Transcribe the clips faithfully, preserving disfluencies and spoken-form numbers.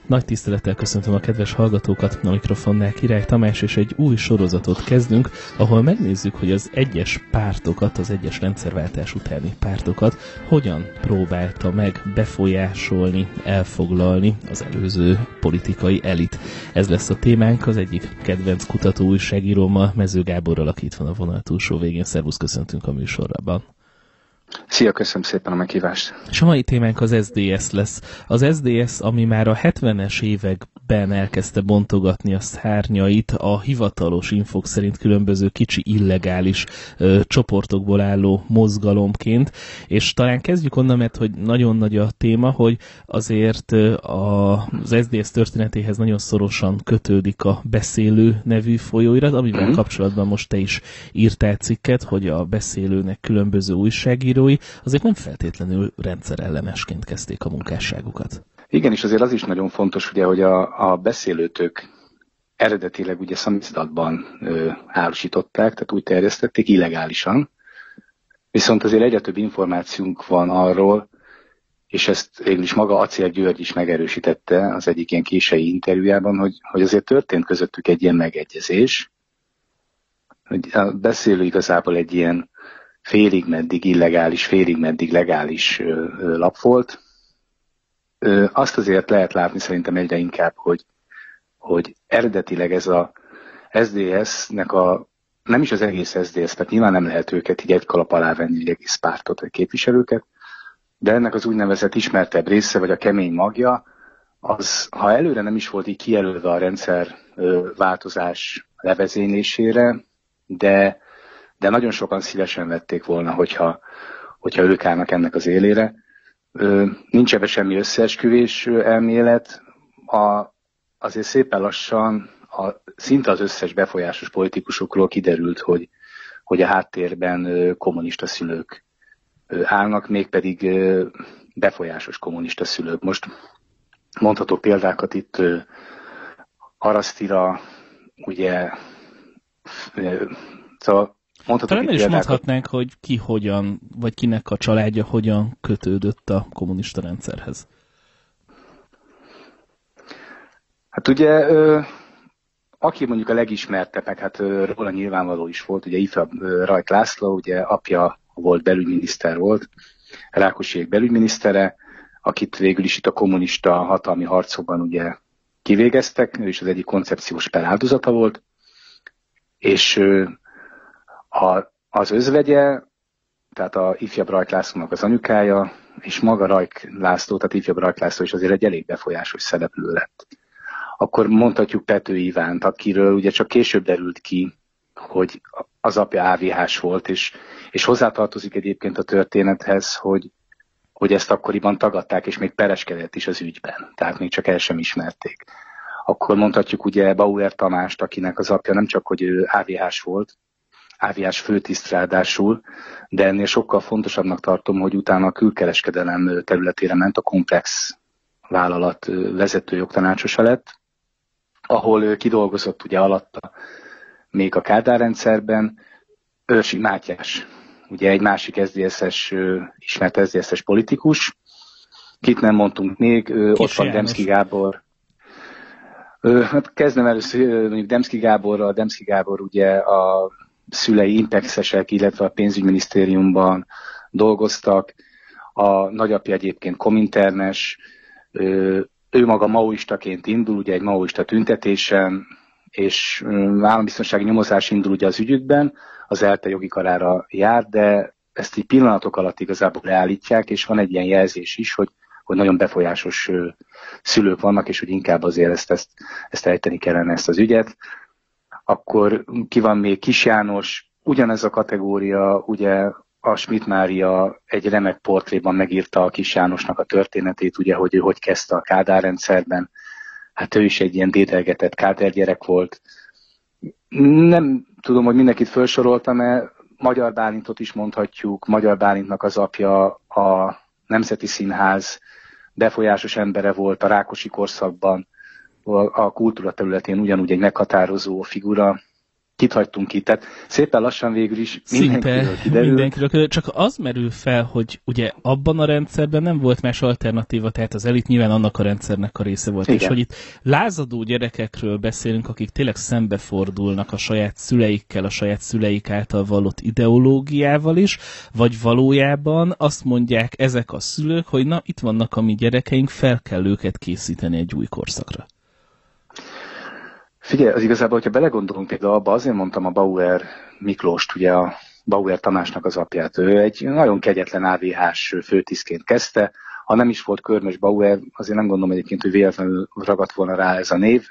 Nagy tisztelettel köszöntöm a kedves hallgatókat, a mikrofonnál Király Tamás, és egy új sorozatot kezdünk, ahol megnézzük, hogy az egyes pártokat, az egyes rendszerváltás utáni pártokat hogyan próbálta meg befolyásolni, elfoglalni az előző politikai elit. Ez lesz a témánk, az egyik kedvenc kutató újságírómmal, Mező Gáborral, aki itt van a vonal túlsó végén. Szervusz, köszöntünk a műsorban. Szia, köszönöm szépen a meghívást. És a mai témánk az es zé es lesz. Az es zé es, ami már a hetvenes években elkezdte bontogatni a szárnyait, a hivatalos infok szerint különböző kicsi illegális ö, csoportokból álló mozgalomként, és talán kezdjük onnan, mert hogy nagyon nagy a téma, hogy azért ö, a, az es zé es történetéhez nagyon szorosan kötődik a Beszélő nevű folyóirat, amivel mm. kapcsolatban most te is írtál cikket, hogy a Beszélőnek különböző újságíró azért nem feltétlenül rendszerellenesként kezdték a munkásságukat. Igen, és azért az is nagyon fontos, ugye, hogy a, a beszélőtők eredetileg ugye szamizdatban ö, árusították, tehát úgy terjesztették illegálisan, viszont azért egyre több információnk van arról, és ezt végül is maga Acél György is megerősítette az egyik ilyen késői interjújában, hogy, hogy azért történt közöttük egy ilyen megegyezés, hogy a Beszélő igazából egy ilyen félig meddig illegális, félig meddig legális ö, ö, lap volt. Ö, azt azért lehet látni szerintem egyre inkább, hogy, hogy eredetileg ez a es zé es-nek a, nem is az egész es zé es, tehát nyilván nem lehet őket így egy kalap alá venni, egy egész pártot vagy képviselőket, de ennek az úgynevezett ismertebb része, vagy a kemény magja, az, ha előre nem is volt így kijelölve a rendszer ö, változás levezénylésére, de de nagyon sokan szívesen vették volna, hogyha, hogyha ők állnak ennek az élére. Nincs ebben semmi összeesküvés elmélet, a, azért szépen lassan a, szinte az összes befolyásos politikusokról kiderült, hogy, hogy a háttérben kommunista szülők állnak, mégpedig befolyásos kommunista szülők. Most mondhatok példákat itt Arasztira, ugye, szóval talán is mondhatnánk, hogy ki hogyan, vagy kinek a családja hogyan kötődött a kommunista rendszerhez. Hát ugye, ö, aki mondjuk a legismertebb, meg hát ö, róla nyilvánvaló is volt, ugye ifjabb Rajk László, ugye apja volt belügyminiszter volt, Rákosiék belügyminisztere, akit végül is itt a kommunista hatalmi harcokban ugye kivégeztek, ő is az egyik koncepciós per áldozata volt, és ö, A, az özvegye, tehát a ifjabb Rajk Lászlónak az anyukája, és maga Rajk László, tehát ifjabb Rajk László is azért egy elég befolyásos szereplő lett. Akkor mondhatjuk Pető Ivánt, akiről ugye csak később derült ki, hogy az apja á vé hás volt, és, és hozzátartozik egyébként a történethez, hogy, hogy ezt akkoriban tagadták, és még pereskedett is az ügyben, tehát még csak el sem ismerték. Akkor mondhatjuk ugye Bauer Tamást, akinek az apja nem csak, hogy ő á vé hás volt, á vé hás főtiszt ráadásul, de ennél sokkal fontosabbnak tartom, hogy utána a külkereskedelem területére ment, a Komplex vállalat vezető jogtanácsosa lett, ahol kidolgozott ugye alatta még a Kádár rendszerben Őrsi Mátyás, ugye egy másik es zé es-es, ismert es zé es-es politikus, kit nem mondtunk még, Kis ott van Demszky Gábor. Hát kezdem először mondjuk Demszky Gáborral, Demszky Gábor ugye a szülei impexesek, illetve a pénzügyminisztériumban dolgoztak. A nagyapja egyébként kominternes, ő maga maoistaként indul, ugye egy maoista tüntetésen, és állambiztonsági nyomozás indul ugye az ügyükben, az ELTE jogi karára jár, de ezt így pillanatok alatt igazából leállítják, és van egy ilyen jelzés is, hogy, hogy nagyon befolyásos szülők vannak, és hogy inkább azért ezt, ezt, ezt ejteni kellene ezt az ügyet. Akkor ki van még Kis János, ugyanez a kategória, ugye a Schmidt Mária egy remek portréban megírta a Kis Jánosnak a történetét, ugye, hogy ő hogy kezdte a Kádár rendszerben. Hát ő is egy ilyen dédelgetett Kádár gyerek volt. Nem tudom, hogy mindenkit felsoroltam-e, Magyar Bálintot is mondhatjuk, Magyar Bálintnak az apja a Nemzeti Színház befolyásos embere volt a Rákosi korszakban, a kultúra területén ugyanúgy egy meghatározó figura. kit hagytunk ki. Tehát szépen lassan végül is mindenkiről kiderül. Mindenkiről, csak az merül fel, hogy ugye abban a rendszerben nem volt más alternatíva, tehát az elit nyilván annak a rendszernek a része volt. Igen. És hogy itt lázadó gyerekekről beszélünk, akik tényleg szembefordulnak a saját szüleikkel, a saját szüleik által vallott ideológiával is, vagy valójában azt mondják ezek a szülők, hogy na, itt vannak a mi gyerekeink, fel kell őket készíteni egy új korszakra. Figyelj, az igazából, hogyha belegondolunk például abba, azért mondtam a Bauer Miklóst, ugye a Bauer Tamásnak az apját. Ő egy nagyon kegyetlen á vé hás főtisztként kezdte. Ha nem is volt Körmös Bauer, azért nem gondolom egyébként, hogy véletlenül ragadt volna rá ez a név,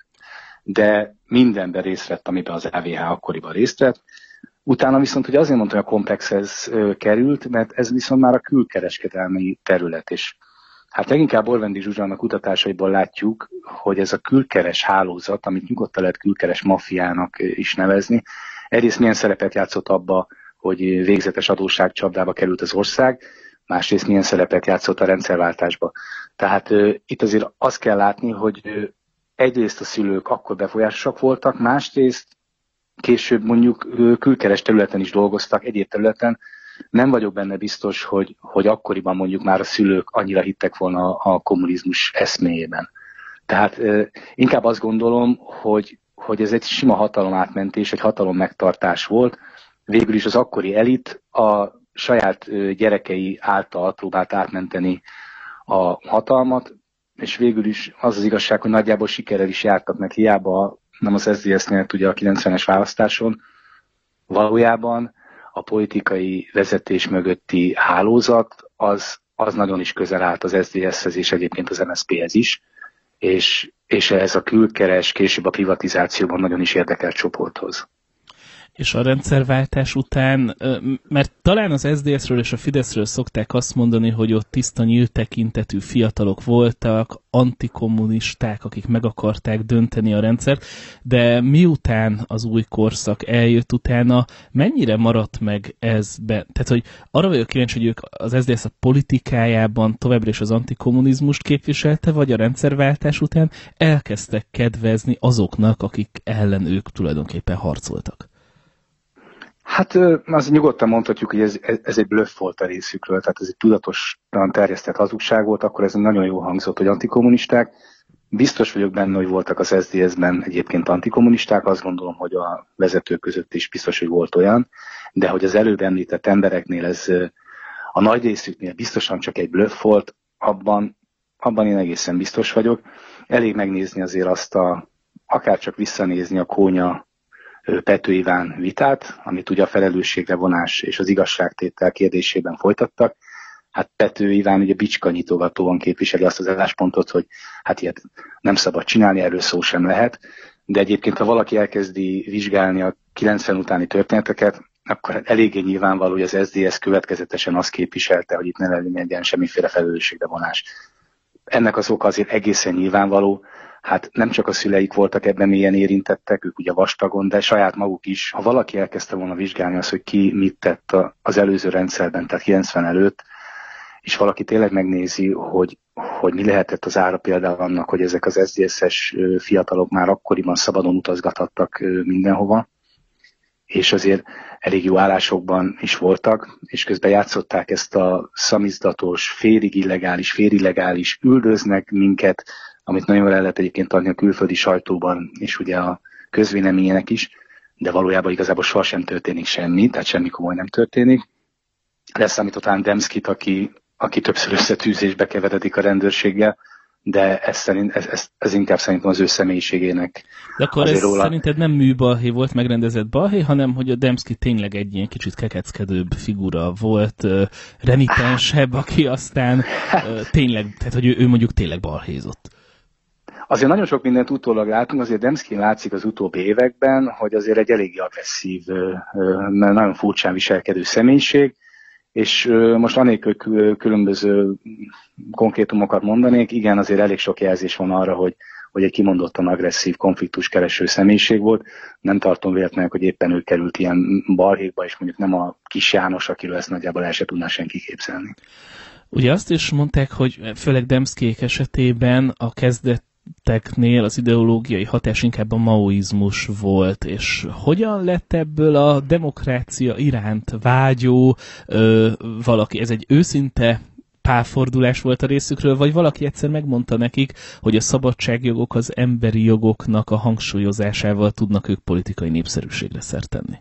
de mindenben részt vett, amiben az á vé há akkoriban részt vett. Utána viszont ugye azért mondtam, hogy a Komplexhez került, mert ez viszont már a külkereskedelmi terület is. Hát leginkább Orvendi Zsuzsanna kutatásaiból látjuk, hogy ez a külkeres hálózat, amit nyugodtan lehet külkeres maffiának is nevezni, egyrészt milyen szerepet játszott abba, hogy végzetes adósságcsapdába került az ország, másrészt milyen szerepet játszott a rendszerváltásba. Tehát uh, itt azért azt kell látni, hogy uh, egyrészt a szülők akkor befolyásosak voltak, másrészt később mondjuk uh, külkeres területen is dolgoztak, egyéb területen. Nem vagyok benne biztos, hogy, hogy akkoriban mondjuk már a szülők annyira hittek volna a, a kommunizmus eszméjében. Tehát uh, inkább azt gondolom, hogy, hogy ez egy sima hatalomátmentés, egy hatalom megtartás volt. Végül is az akkori elit a saját gyerekei által próbált átmenteni a hatalmat, és végül is az az igazság, hogy nagyjából sikerrel is jártak, meg hiába nem az es zé dé es-nél ugye a kilencvenes választáson, valójában a politikai vezetés mögötti hálózat az, az nagyon is közel állt az es zé dé es-hez és egyébként az em es zé pé-hez is, és, és ez a külkeres, később a privatizációban nagyon is érdekelt csoporthoz. És a rendszerváltás után, mert talán az es zé dé es-ről és a Fideszről szokták azt mondani, hogy ott tiszta nyílt tekintetű fiatalok voltak, antikommunisták, akik meg akarták dönteni a rendszert, de miután az új korszak eljött utána, mennyire maradt meg ez be? Tehát, hogy arra vagyok kíváncsi, hogy ők az es zé dé es a politikájában továbbra is az antikommunizmust képviselte, vagy a rendszerváltás után elkezdtek kedvezni azoknak, akik ellen ők tulajdonképpen harcoltak? Hát az nyugodtan mondhatjuk, hogy ez, ez egy blöff volt a részükről, tehát ez egy tudatosan terjesztett hazugság volt, akkor ez nagyon jól hangzott, hogy antikommunisták. Biztos vagyok benne, hogy voltak az es zé dé es-ben egyébként antikommunisták, azt gondolom, hogy a vezetők között is biztos, hogy volt olyan, de hogy az előbb említett embereknél ez a nagy részüknél biztosan csak egy blöff volt, abban, abban én egészen biztos vagyok. Elég megnézni azért azt a, akár csak visszanézni a Kónya Pető Iván vitát, amit ugye a felelősségre vonás és az igazságtétel kérdésében folytattak. Hát Pető Iván ugye bicskanyitogatóan képviseli azt az álláspontot, hogy hát ilyet nem szabad csinálni, erről szó sem lehet. De egyébként, ha valaki elkezdi vizsgálni a kilencven utáni történeteket, akkor eléggé nyilvánvaló, hogy az es zé dé es következetesen azt képviselte, hogy itt ne legyen semmiféle felelősségre vonás. Ennek az oka azért egészen nyilvánvaló. Hát nem csak a szüleik voltak ebben mélyen érintettek, ők ugye vastagon, de saját maguk is. Ha valaki elkezdte volna vizsgálni azt, hogy ki mit tett az előző rendszerben, tehát kilencven előtt, és valaki tényleg megnézi, hogy, hogy mi lehetett az ára például annak, hogy ezek az es zé dé es-es fiatalok már akkoriban szabadon utazgathattak mindenhova, és azért elég jó állásokban is voltak, és közben játszották ezt a szamizdatos, félig illegális, fél illegális, üldöznek minket, amit nagyon el lehet egyébként adni a külföldi sajtóban, és ugye a közvéleményének is, de valójában igazából sohasem történik semmi, tehát semmi komoly nem történik. Leszámított talán Demszkit, aki, aki többször összetűzésbe keveredik a rendőrséggel, de ez, szerint, ez, ez, ez inkább szerintem az ő személyiségének. De akkor ez róla... szerinted nem műbalhé volt, megrendezett balhé, hanem hogy a Demszki tényleg egy ilyen kicsit kekeckedőbb figura volt, renitensebb, aki aztán tényleg, tehát hogy ő, ő mondjuk tényleg balhézott. Azért nagyon sok mindent utólag látunk, azért Demszkin látszik az utóbbi években, hogy azért egy eléggé agresszív, nagyon furcsán viselkedő személyiség, és most anélkül különböző konkrétumokat mondanék, igen, azért elég sok jelzés van arra, hogy, hogy egy kimondottan agresszív, konfliktuskereső személyiség volt. Nem tartom véletlenül, hogy éppen ő került ilyen balhékba, és mondjuk nem a Kis János, akiről ezt nagyjából el se tudná senki képzelni. Ugye azt is mondták, hogy főleg Demszkék esetében a kezdet szovjeteknél az ideológiai hatás inkább a maoizmus volt, és hogyan lett ebből a demokrácia iránt vágyó ö, valaki? Ez egy őszinte pálfordulás volt a részükről, vagy valaki egyszer megmondta nekik, hogy a szabadságjogok az emberi jogoknak a hangsúlyozásával tudnak ők politikai népszerűségre szert tenni?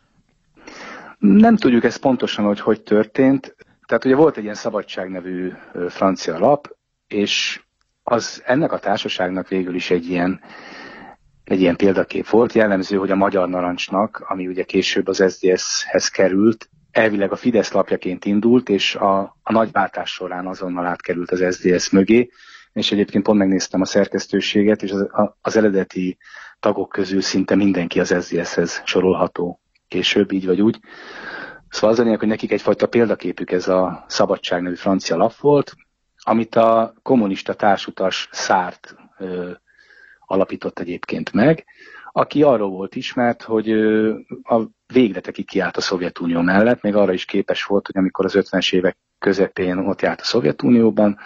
Nem tudjuk ezt pontosan, hogy hogy történt. Tehát ugye volt egy ilyen Szabadság nevű francia lap, és az ennek a társaságnak végül is egy ilyen, egy ilyen példakép volt. Jellemző, hogy a Magyar Narancsnak, ami ugye később az es zé dé es-hez került, elvileg a Fidesz lapjaként indult, és a, a nagyváltás során azonnal átkerült az es zé dé es mögé, és egyébként pont megnéztem a szerkesztőséget, és az, az eredeti tagok közül szinte mindenki az es zé dé es-hez sorolható később, így vagy úgy. Szóval az a lényeg, hogy nekik egyfajta példaképük ez a Szabadság nevű francia lap volt, amit a kommunista társutas Szárt ö, alapított egyébként meg, aki arról volt ismert, hogy ö, a végletekig kiállt a Szovjetunió mellett, még arra is képes volt, hogy amikor az ötvenes évek közepén ott járt a Szovjetunióban,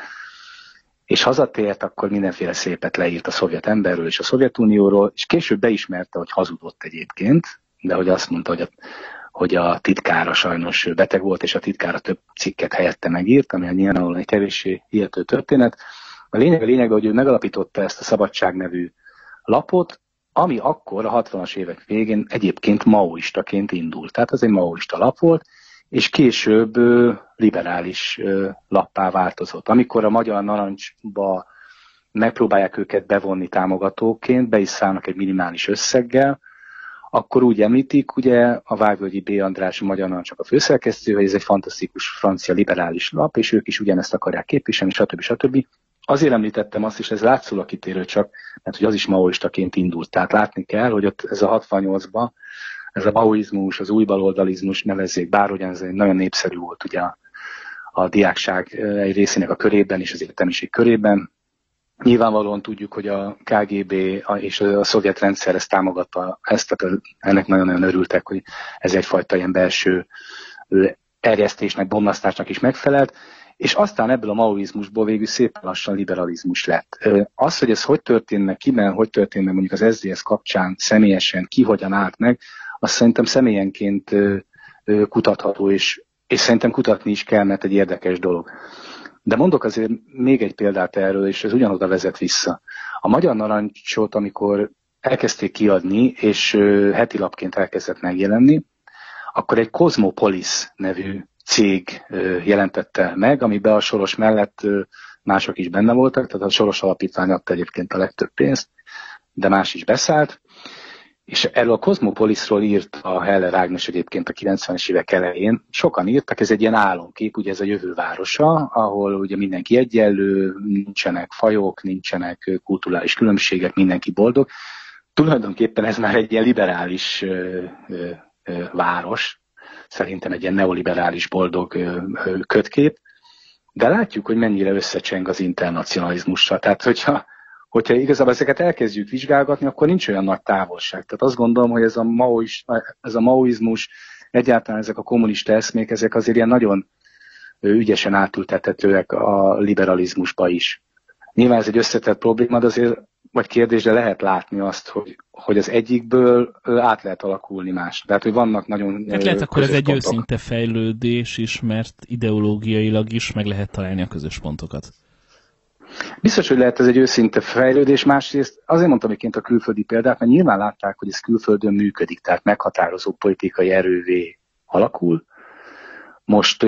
és hazatért, akkor mindenféle szépet leírt a szovjet emberről és a Szovjetunióról, és később beismerte, hogy hazudott egyébként, de hogy azt mondta, hogy a, hogy a titkára sajnos beteg volt, és a titkára több cikket helyette megírt, ami nyilvánvalóan egy kevéssé hihető történet. A lényeg a lényeg, hogy ő megalapította ezt a Szabadság nevű lapot, ami akkor a hatvanas évek végén egyébként maoistaként indult. Tehát az egy maoista lap volt, és később ö, liberális ö, lappá változott. Amikor a Magyar Narancsba megpróbálják őket bevonni támogatóként, be is szállnak egy minimális összeggel, akkor úgy említik, ugye a Vágvölgyi B. András, a Magyar Narancsnak a főszerkesztő, hogy ez egy fantasztikus francia liberális lap, és ők is ugyanezt akarják képviselni, stb. stb. Azért említettem azt is, ez látszólag kitérő csak, mert hogy az is maoistaként indult. Tehát látni kell, hogy ott ez a hatvannyolcban, ez a maoizmus, az új baloldalizmus, nevezzék bárhogyan, ez nagyon népszerű volt ugye a, a diákság egy részének a körében és az értelmiség körében. Nyilvánvalóan tudjuk, hogy a ká gé bé és a szovjet rendszer ezt támogatta, ezt, tehát ennek nagyon-nagyon örültek, hogy ez egyfajta ilyen belső erjesztésnek, bomlasztásnak is megfelelt, és aztán ebből a maoizmusból végül szépen lassan liberalizmus lett. Az, hogy ez hogy történne, kiben, hogy történne mondjuk az es zé dé es kapcsán személyesen, ki hogyan állt meg, azt szerintem személyenként kutatható, és, és szerintem kutatni is kell, mert egy érdekes dolog. De mondok azért még egy példát erről, és ez ugyanoda vezet vissza. A Magyar Narancsot, amikor elkezdték kiadni, és heti lapként elkezdett megjelenni, akkor egy Cosmopolis nevű cég jelentette meg, amiben a Soros mellett mások is benne voltak, tehát a Soros Alapítvány adta egyébként a legtöbb pénzt, de más is beszállt. És erről a Cosmopolisról írt a Heller Ágnes egyébként a kilencvenes évek elején. Sokan írtak, ez egy ilyen álomkép, ugye ez a jövő városa, ahol ugye mindenki egyenlő, nincsenek fajok, nincsenek kulturális különbségek, mindenki boldog. Tulajdonképpen ez már egy ilyen liberális ö, ö, ö, város, szerintem egy ilyen neoliberális boldog ö, ö, kötkép, de látjuk, hogy mennyire összecseng az internacionalizmussal. Tehát, hogyha Hogyha igazából ezeket elkezdjük vizsgálgatni, akkor nincs olyan nagy távolság. Tehát azt gondolom, hogy ez a, maois, ez a maoizmus, egyáltalán ezek a kommunista eszmék, ezek azért ilyen nagyon ügyesen átültethetőek a liberalizmusba is. Nyilván ez egy összetett probléma, de azért, vagy kérdés, de lehet látni azt, hogy, hogy az egyikből át lehet alakulni más. Tehát, hogy vannak nagyon hát lehet akkor ez egy pontok. Őszinte fejlődés is, mert ideológiailag is meg lehet találni a közös pontokat. Biztos, hogy lehet ez egy őszinte fejlődés, másrészt azért mondtam egyébként a külföldi példát, mert nyilván látták, hogy ez külföldön működik, tehát meghatározó politikai erővé alakul. Most,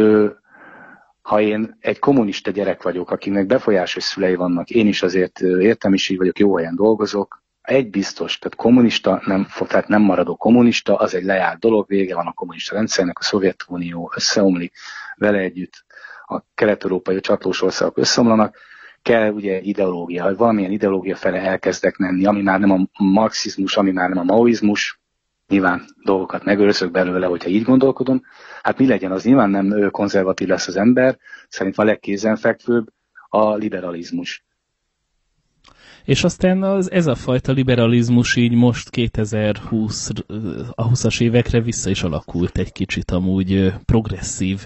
ha én egy kommunista gyerek vagyok, akinek befolyásos szülei vannak, én is azért értelmiség vagyok, jó helyen dolgozok, egy biztos, tehát kommunista, nem, tehát nem maradó kommunista, az egy lejárt dolog, vége van a kommunista rendszernek, a Szovjetunió összeomlik, vele együtt a kelet-európai csatlós országok összeomlanak, kell ugye egy ideológia, hogy valamilyen ideológia fele elkezdek menni, ami már nem a marxizmus, ami már nem a maoizmus, nyilván dolgokat megőrzök belőle, hogyha így gondolkodom. Hát mi legyen, az nyilván nem konzervatív lesz az ember, szerintem a legkézenfekvőbb a liberalizmus. És aztán az, ez a fajta liberalizmus így most kétezer-húsz, a húszas évekre vissza is alakult egy kicsit amúgy progresszív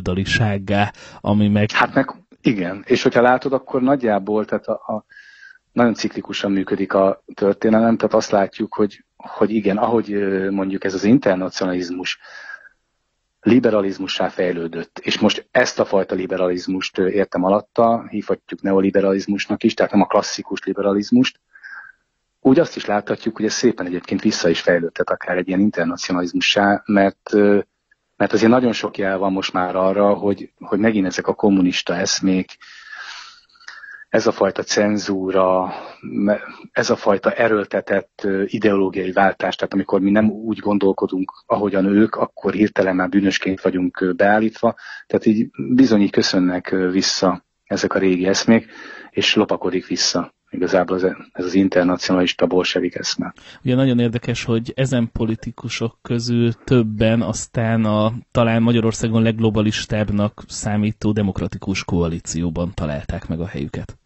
baloldalisággá, ami meg... Hát meg igen, és hogyha látod, akkor nagyjából, tehát a, a nagyon ciklikusan működik a történelem, tehát azt látjuk, hogy, hogy igen, ahogy mondjuk ez az internacionalizmus liberalizmussá fejlődött, és most ezt a fajta liberalizmust értem alatta, hívhatjuk neoliberalizmusnak is, tehát nem a klasszikus liberalizmust, úgy azt is láthatjuk, hogy ez szépen egyébként vissza is fejlődhet akár egy ilyen internacionalizmussá, mert, mert azért nagyon sok jel van most már arra, hogy, hogy megint ezek a kommunista eszmék, ez a fajta cenzúra, ez a fajta erőltetett ideológiai váltás, tehát amikor mi nem úgy gondolkodunk, ahogyan ők, akkor hirtelen már bűnösként vagyunk beállítva, tehát így bizony így köszönnek vissza ezek a régi eszmék, és lopakodik vissza igazából ez az internacionalista bolsevik eszme. Ugye nagyon érdekes, hogy ezen politikusok közül többen aztán a talán Magyarországon legglobalistábbnak számító demokratikus koalícióban találták meg a helyüket.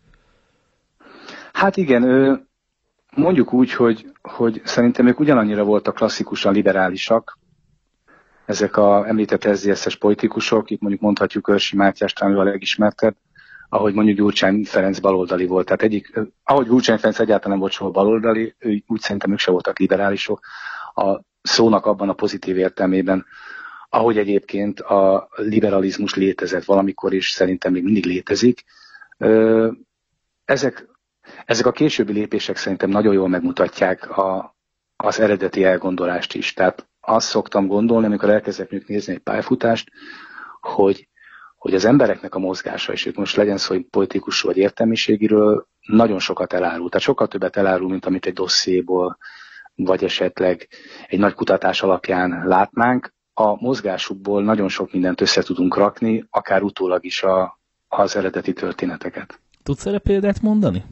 Hát igen, mondjuk úgy, hogy, hogy szerintem ők ugyanannyira voltak klasszikusan liberálisak, ezek a említett es zé es-es politikusok, itt mondjuk mondhatjuk Őrsi Mátyás, talán ő a legismertebb, ahogy mondjuk Gyurcsány Ferenc baloldali volt. Tehát egyik, ahogy Gyurcsány Ferenc egyáltalán nem volt soha baloldali, ő, úgy szerintem ők se voltak liberálisok a szónak abban a pozitív értelmében, ahogy egyébként a liberalizmus létezett valamikor, és szerintem még mindig létezik. Ezek, ezek a későbbi lépések szerintem nagyon jól megmutatják a, az eredeti elgondolást is. Tehát azt szoktam gondolni, amikor elkezdek nézni egy pályafutást, hogy hogy az embereknek a mozgása, és itt most legyen szó, hogy politikusról vagy értelmiségiről, nagyon sokat elárul. Tehát sokkal többet elárul, mint amit egy dossziéból, vagy esetleg egy nagy kutatás alapján látnánk. A mozgásukból nagyon sok mindent össze tudunk rakni, akár utólag is a, az eredeti történeteket. Tudsz erre példát mondani?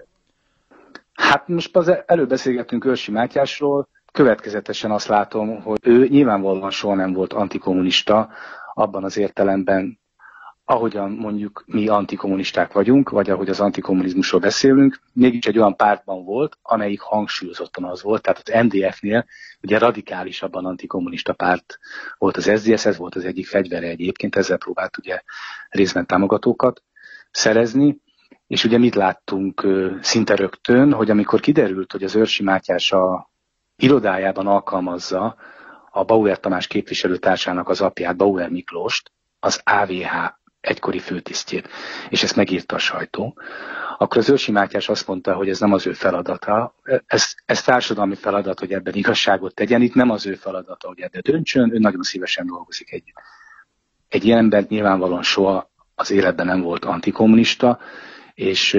Hát most az előbb beszélgettünk Őrsi Mátyásról, következetesen azt látom, hogy ő nyilvánvalóan soha nem volt antikommunista, abban az értelemben, ahogyan mondjuk mi antikommunisták vagyunk, vagy ahogy az antikommunizmusról beszélünk, mégis egy olyan pártban volt, amelyik hangsúlyozottan az volt, tehát az em dé ef-nél ugye radikálisabban antikommunista párt volt az es zé es, ez volt az egyik fegyvere egyébként, ezzel próbált ugye részben támogatókat szerezni, és ugye mit láttunk szinte rögtön, hogy amikor kiderült, hogy az Őrsi Mátyás a irodájában alkalmazza a Bauer Tamás képviselőtársának az apját, Bauer Miklóst, az á vé há egykori főtisztjét, és ezt megírta a sajtó, akkor az Őrsi Mátyás azt mondta, hogy ez nem az ő feladata, ez, ez társadalmi feladat, hogy ebben igazságot tegyen, itt nem az ő feladata, hogy ebben döntsön, ő nagyon szívesen dolgozik együtt. Egy ilyen ember nyilvánvalóan soha az életben nem volt antikommunista, és,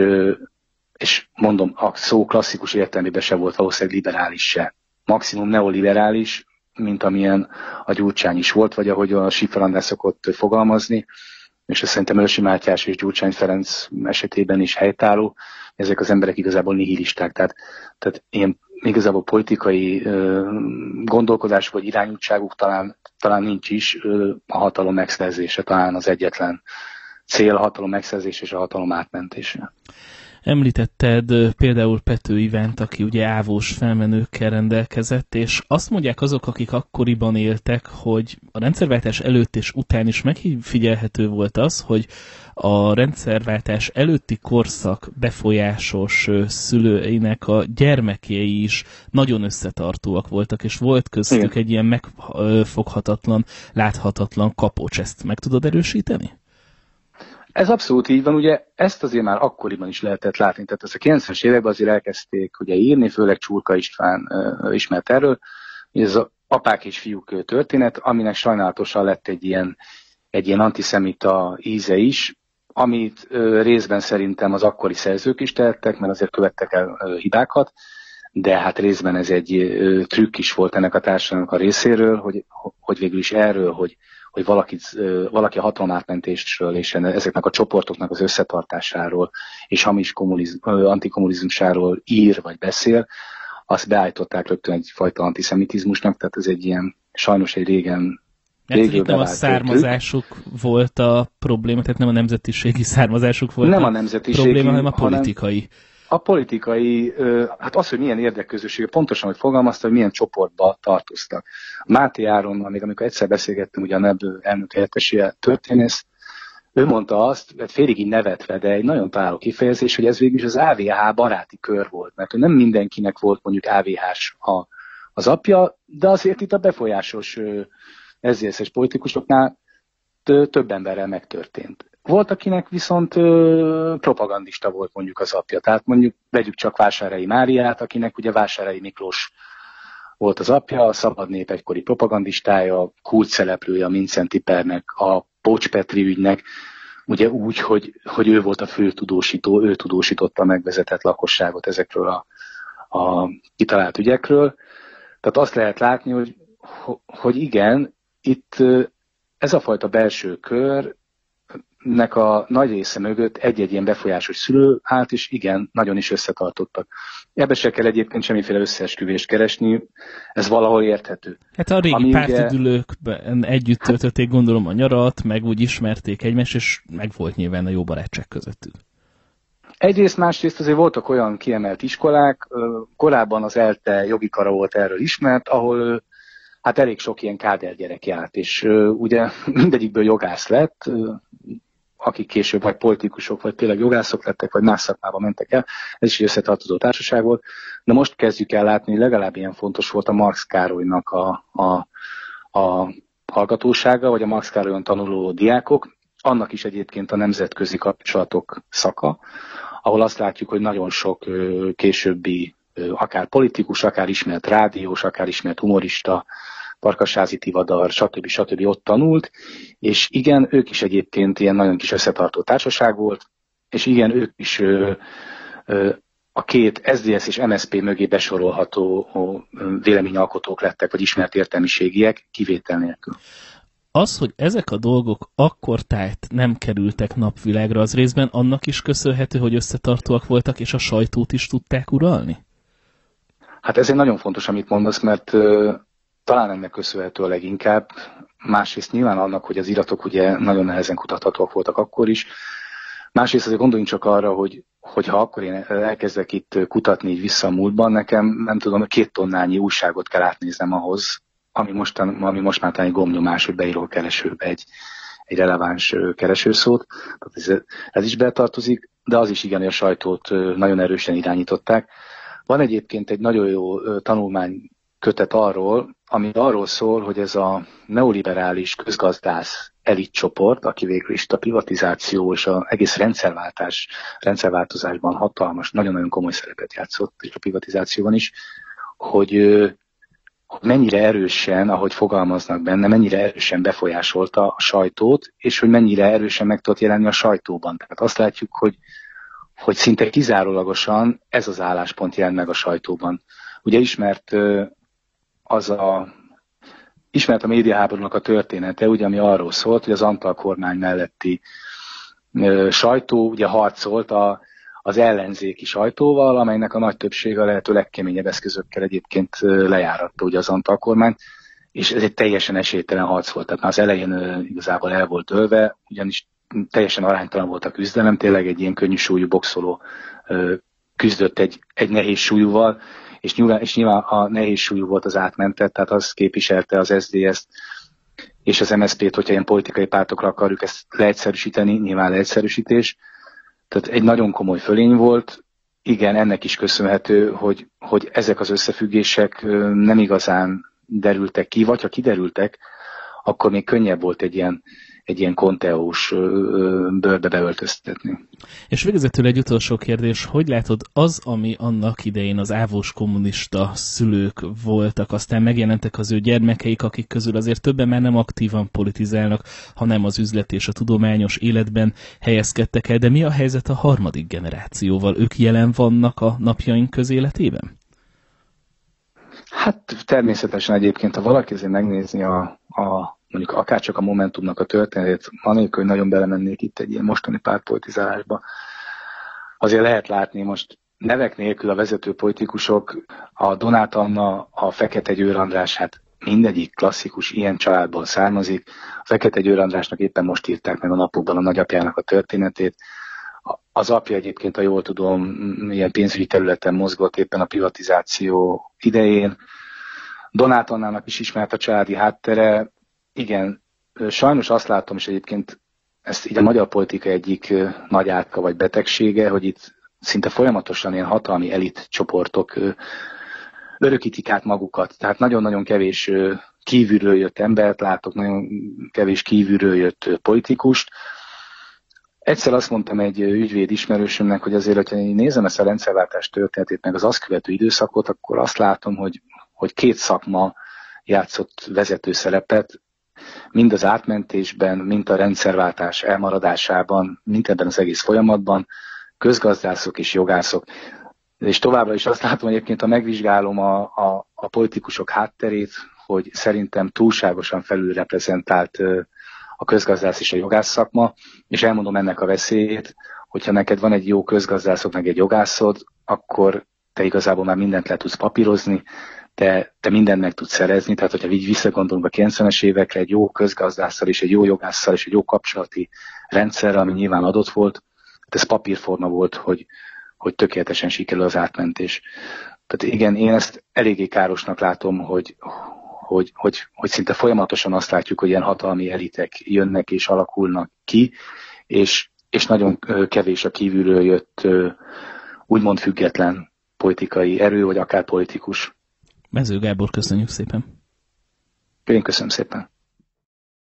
és mondom, a szó klasszikus értelmében se volt valószínűleg liberális se. Maximum neoliberális, mint amilyen a Gyurcsány is volt, vagy ahogy a Schiffer András szokott fogalmazni, és ezt szerintem Őrsi Mátyás és Gyurcsány Ferenc esetében is helytálló, ezek az emberek igazából nihilisták, tehát, tehát ilyen igazából politikai ö, gondolkodás vagy irányultságuk talán, talán nincs is, ö, a hatalom megszerzése talán az egyetlen cél, a hatalom megszerzése és a hatalom átmentése. Említetted például Pető Ivánt, aki ugye ávós felmenőkkel rendelkezett, és azt mondják azok, akik akkoriban éltek, hogy a rendszerváltás előtt és után is megfigyelhető volt az, hogy a rendszerváltás előtti korszak befolyásos szülőinek a gyermekei is nagyon összetartóak voltak, és volt köztük Igen. egy ilyen megfoghatatlan, láthatatlan kapocs. Ezt meg tudod erősíteni? Ez abszolút így van, ugye ezt azért már akkoriban is lehetett látni, tehát ezt a kilencvenes években azért elkezdték ugye írni, főleg Csurka István uh, ismert erről, ez az apák és fiúk történet, aminek sajnálatosan lett egy ilyen, egy ilyen antiszemita íze is, amit uh, részben szerintem az akkori szerzők is tehettek, mert azért követtek el uh, hibákat, de hát részben ez egy uh, trükk is volt ennek a társadalomnak a részéről, hogy, hogy végül is erről, hogy hogy valaki, valaki a hatalomátmentésről és ezeknek a csoportoknak az összetartásáról és hamis antikommunizmusáról ír vagy beszél, azt beállították rögtön egyfajta antiszemitizmusnak, tehát ez egy ilyen, sajnos egy régen régről nem a származásuk trükk. Volt a probléma, tehát nem a nemzetiségi származásuk volt nem a, a nemzetiségi, probléma, hanem a politikai. Hanem a politikai, hát az, hogy milyen érdekközössége, pontosan, hogy fogalmazta, hogy milyen csoportba tartoztak. Máté Áronnal, még amikor egyszer beszélgettem, ugye a NEB elnök helyettese történész, ő mondta azt, hát félig így nevetve, de egy nagyon találó kifejezés, hogy ez végül is az á vé há baráti kör volt, mert nem mindenkinek volt mondjuk á vé hás a, az apja, de azért itt a befolyásos es zé es-es politikusoknál több emberrel megtörtént. Volt, akinek viszont ö, propagandista volt mondjuk az apja. Tehát mondjuk vegyük csak Vásárhelyi Máriát, akinek ugye Vásárhelyi Miklós volt az apja, a Szabad Nép egykori propagandistája, kulcsszereplője a Mindszenty pernek, a Pócs Petri ügynek, ugye úgy, hogy, hogy ő volt a fő tudósító, ő tudósította a megvezetett lakosságot ezekről a, a kitalált ügyekről. Tehát azt lehet látni, hogy, hogy igen, itt ez a fajta belső kör, nek a nagy része mögött egy-egy ilyen befolyásos szülő állt, és igen, nagyon is összetartottak. Ebbe se kell egyébként semmiféle összeesküvést keresni, ez valahol érthető. Hát a régi Ami pártüdülőkben együtt töltötték, gondolom, a nyarat, meg úgy ismerték egymást, és meg volt nyilván a jó barátság közöttük. Egyrészt, másrészt azért voltak olyan kiemelt iskolák, korábban az ELTE jogi kara volt erről ismert, ahol hát elég sok ilyen káder gyerek járt, és ugye mindegyikből jogász lett, akik később vagy politikusok, vagy tényleg jogászok lettek, vagy más szakmába mentek el. Ez is egy összetartozó társaság volt. De most kezdjük el látni, hogy legalább ilyen fontos volt a Marx Károlynak a, a, a hallgatósága, vagy a Marx Károlyon tanuló diákok. Annak is egyébként a nemzetközi kapcsolatok szaka, ahol azt látjuk, hogy nagyon sok későbbi, akár politikus, akár ismert rádiós, akár ismert humorista, Farkasházi Tivadar, stb. stb. Ott tanult, és igen, ők is egyébként ilyen nagyon kis összetartó társaság volt, és igen, ők is ö, ö, a két es zé es és em es zé pé mögé besorolható véleményalkotók lettek, vagy ismert értelmiségiek, kivétel nélkül. Az, hogy ezek a dolgok akkor tájt nem kerültek napvilágra, az részben annak is köszönhető, hogy összetartóak voltak, és a sajtót is tudták uralni? Hát ez egy nagyon fontos, amit mondasz, mert ö, talán ennek köszönhető a leginkább. Másrészt nyilván annak, hogy az iratok ugye nagyon nehezen kutathatóak voltak akkor is. Másrészt azért gondoljunk csak arra, hogy, hogy ha akkor én elkezdek itt kutatni így vissza a múltban, nekem nem tudom, két tonnányi újságot kell átnéznem ahhoz, ami, mostan, ami most már talán egy gombnyomás, hogy beírok a keresőbe egy, egy releváns keresőszót. Ez, ez is betartozik, de az is igen, hogy a sajtót nagyon erősen irányították. Van egyébként egy nagyon jó tanulmány kötet arról, ami arról szól, hogy ez a neoliberális közgazdász elitcsoport, aki végül is a privatizáció és az egész rendszerváltás, rendszerváltozásban hatalmas, nagyon-nagyon komoly szerepet játszott, és a privatizációban is, hogy, hogy mennyire erősen, ahogy fogalmaznak benne, mennyire erősen befolyásolta a sajtót, és hogy mennyire erősen meg tudott jelenni a sajtóban. Tehát azt látjuk, hogy, hogy szinte kizárólagosan ez az álláspont jelent meg a sajtóban. Ugye ismert az a, ismert a médiaháborúnak a története, ugye, ami arról szólt, hogy az Antal kormány melletti ö, sajtó ugye harcolt a, az ellenzéki sajtóval, amelynek a nagy többsége a lehető legkeményebb eszközökkel egyébként lejáratta ugye az Antal kormány, és ez egy teljesen esélytelen harc volt. Tehát már az elején ö, igazából el volt dőlve, ugyanis teljesen aránytalan volt a küzdelem, tényleg egy ilyen könnyű súlyú boxoló ö, küzdött egy, egy nehéz súlyúval, és nyilván, és nyilván a nehéz súlyú volt az átmentet, tehát az képviselte az es zé es-t és az em es zé pét, hogyha ilyen politikai pártokra akarjuk ezt leegyszerűsíteni, nyilván leegyszerűsítés. Tehát egy nagyon komoly fölény volt, igen, ennek is köszönhető, hogy, hogy ezek az összefüggések nem igazán derültek ki, vagy ha kiderültek, akkor még könnyebb volt egy ilyen, egy ilyen konteós bőrbe beöltöztetni. És végezetül egy utolsó kérdés, hogy látod az, ami annak idején az ávós kommunista szülők voltak, aztán megjelentek az ő gyermekeik, akik közül azért többen már nem aktívan politizálnak, hanem az üzlet és a tudományos életben helyezkedtek el, de mi a helyzet a harmadik generációval? Ők jelen vannak a napjaink közéletében? Hát természetesen egyébként, ha valaki azért megnézni a, a mondjuk akárcsak a Momentumnak a történetét, anélkül, hogy nagyon belemennék itt egy ilyen mostani pártpolitizálásba, azért lehet látni most nevek nélkül a vezető politikusok, a Donát Anna, a Fekete Győr András, hát mindegyik klasszikus ilyen családból származik. A Fekete Győr Andrásnak éppen most írták meg a napokban a nagyapjának a történetét. Az apja egyébként, ha jól tudom, ilyen pénzügyi területen mozgott éppen a privatizáció idején. Donát Annának is ismert a családi háttere. Igen, sajnos azt látom, és egyébként ezt így a magyar politika egyik nagy átka vagy betegsége, hogy itt szinte folyamatosan ilyen hatalmi elit csoportok örökítik át magukat. Tehát nagyon-nagyon kevés kívülről jött embert látok, nagyon kevés kívülről jött politikust. Egyszer azt mondtam egy ügyvéd ismerősömnek, hogy azért, hogyha én nézem ezt a rendszerváltás történetét, meg az azt követő időszakot, akkor azt látom, hogy, hogy két szakma játszott vezető szerepet, mind az átmentésben, mind a rendszerváltás elmaradásában, mind ebben az egész folyamatban, közgazdászok és jogászok. És továbbra is azt látom, hogy egyébként, ha megvizsgálom a, a, a politikusok hátterét, hogy szerintem túlságosan felülreprezentált a közgazdász és a jogász szakma, és elmondom ennek a veszélyét, hogyha neked van egy jó közgazdászod, meg egy jogászod, akkor te igazából már mindent le tudsz papírozni, te, te mindent meg tudsz szerezni, tehát hogyha így visszagondolunk a kilencvenes évekre, egy jó közgazdásszal és egy jó jogásszal és egy jó kapcsolati rendszerrel, ami nyilván adott volt, ez papírforma volt, hogy, hogy tökéletesen sikerül az átmentés. Tehát igen, én ezt eléggé károsnak látom, hogy, hogy, hogy, hogy szinte folyamatosan azt látjuk, hogy ilyen hatalmi elitek jönnek és alakulnak ki, és, és nagyon kevés a kívülről jött úgymond független politikai erő, vagy akár politikus. Mező Gábor, köszönjük szépen. Én köszönöm szépen.